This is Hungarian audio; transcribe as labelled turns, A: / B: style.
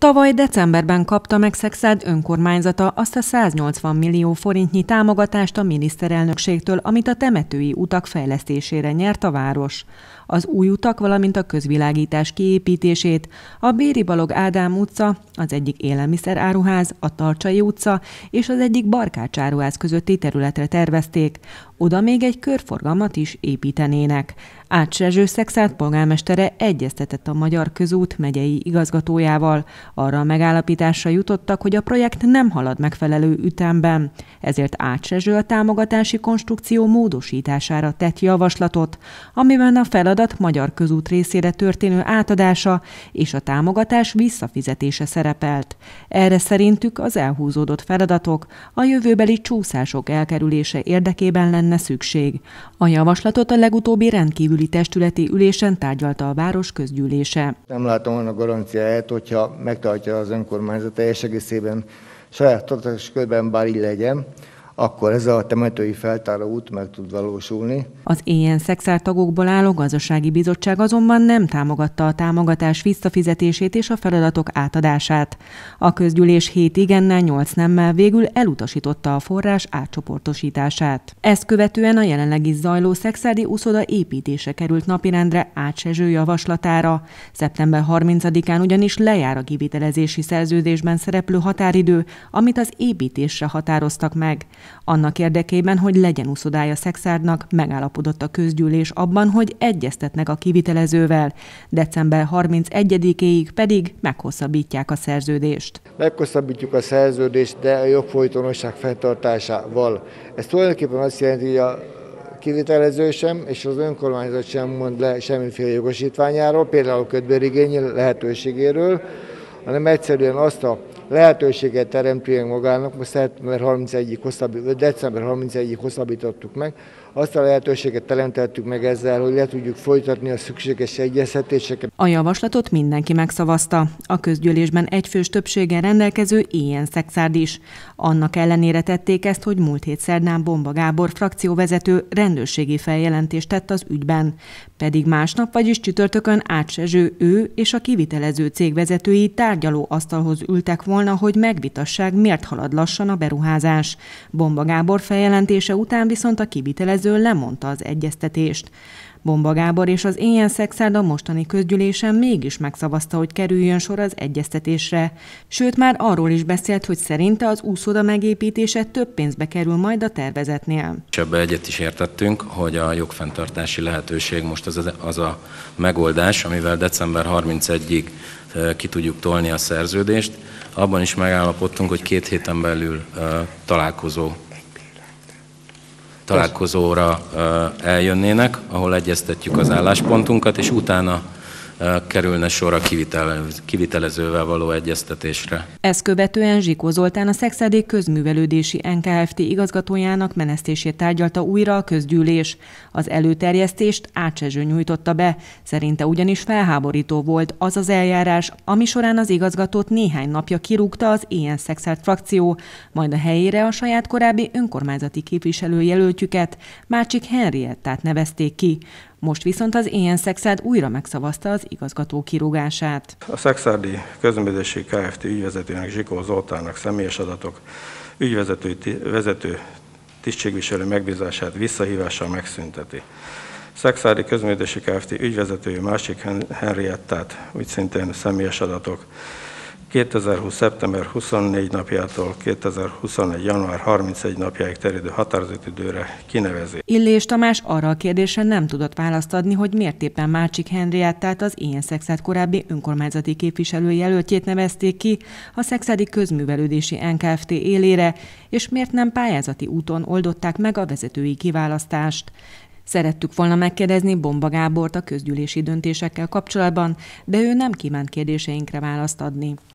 A: Tavaly decemberben kapta meg Szexárd önkormányzata azt a 180 millió forintnyi támogatást a miniszterelnökségtől, amit a temetői utak fejlesztésére nyert a város. Az új utak, valamint a közvilágítás kiépítését a Béri Balogh Ádám utca, az egyik élelmiszeráruház, a Tarcsay utca és az egyik barkácsáruház közötti területre tervezték. Oda még egy körforgalmat is építenének. Ács Rezső Szexárd polgármestere egyeztetett a Magyar Közút megyei igazgatójával. Arra a megállapításra jutottak, hogy a projekt nem halad megfelelő ütemben. Ezért Ács Rezső a támogatási konstrukció módosítására tett javaslatot, amiben a feladat Magyar Közút részére történő átadása és a támogatás visszafizetése szerepelt. Erre szerintük az elhúzódott feladatok, a jövőbeli csúszások elkerülése érdekében lenne szükség. A javaslatot a legutóbbi rendkívüli testületi ülésen tárgyalta a város közgyűlése.
B: Nem látom annak garanciáját, hogyha megtartja az önkormányzat teljes egészében saját hatáskörben, bár így legyen, akkor ez a temetői feltáró út meg tud valósulni.
A: Az ilyen Szexárd tagokból álló gazdasági bizottság azonban nem támogatta a támogatás visszafizetését és a feladatok átadását. A közgyűlés 7 igennel, 8 nemmel végül elutasította a forrás átcsoportosítását. Ezt követően a jelenleg is zajló szexárdi úszoda építése került napirendre Ács Rezső javaslatára. Szeptember 30-án ugyanis lejár a kivitelezési szerződésben szereplő határidő, amit az építésre határoztak meg. Annak érdekében, hogy legyen úszodája Szexárdnak, megállapodott a közgyűlés abban, hogy egyeztetnek a kivitelezővel. December 31-éig pedig meghosszabbítják a szerződést.
B: Meghosszabbítjuk a szerződést, de a jogfolytonosság fenntartásával. Ez tulajdonképpen azt jelenti, hogy a kivitelező sem és az önkormányzat sem mond le semmiféle jogosítványáról, például a kötbérigény lehetőségéről, hanem egyszerűen azt a lehetőséget teremtően magának, most december 31-ig hosszabbítottuk meg, azt a lehetőséget teremtettük meg ezzel, hogy le tudjuk folytatni a szükséges egyeztetéseket.
A: A javaslatot mindenki megszavazta. A közgyűlésben egyfős többséggel rendelkező ilyen Szexárd is. Annak ellenére tették ezt, hogy múlt hét szerdán Bomba Gábor frakcióvezető rendőrségi feljelentést tett az ügyben. Pedig másnap, vagyis csütörtökön Ács Rezső, ő és a kivitelező cég vezetői tárgyaló asztalhoz ültek volna, hogy megvitassák, miért halad lassan a beruházás. Bomba Gábor feljelentése után viszont a kivitelező lemondta az egyeztetést. Bomba Gábor és az ilyen Szexárd a mostani közgyűlésen mégis megszavazta, hogy kerüljön sor az egyeztetésre. Sőt, már arról is beszélt, hogy szerinte az úszoda megépítése több pénzbe kerül majd a tervezetnél.
C: És ebbe egyet is értettünk, hogy a jogfenntartási lehetőség most az a megoldás, amivel december 31-ig ki tudjuk tolni a szerződést. Abban is megállapodtunk, hogy 2 héten belül találkozóra eljönnének, ahol egyeztetjük az álláspontunkat, és utána kerülne sor a kivitelezővel való egyeztetésre.
A: Ezt követően Zsikó Zoltán, a Szexárdi Közművelődési Kft. Igazgatójának menesztését tárgyalta újra a közgyűlés. Az előterjesztést Ács Rezső nyújtotta be, szerinte ugyanis felháborító volt az az eljárás, ami során az igazgatót néhány napja kirúgta az ilyen Szexárd frakció, majd a helyére a saját korábbi önkormányzati képviselőjelöltjüket, Mácsik Henriettát nevezték ki. Most viszont az ilyen Szexárd újra megszavazta az igazgató kirúgását.
D: A Szexárdi Közművelődési Kft. Ügyvezetőnek, Zsikó Zoltánnak személyes adatok vezető tisztségviselő megbízását visszahívással megszünteti. Szexárdi Közművelődési Kft. Ügyvezetője Mácsik Henriettát, úgy szintén személyes adatok 2020. szeptember 24 napjától 2021. január 31 napjáig terjedő határozatidőre kinevezi.
A: Illés Tamás arra a kérdésre nem tudott választ adni, hogy miért éppen Mácsik Henriettát, az ilyen Szexárd korábbi önkormányzati képviselőjelöltjét nevezték ki a Szexárdi Közművelődési Kft. Élére, és miért nem pályázati úton oldották meg a vezetői kiválasztást. Szerettük volna megkérdezni Bomba Gábort a közgyűlési döntésekkel kapcsolatban, de ő nem kívánt kérdéseinkre választ adni.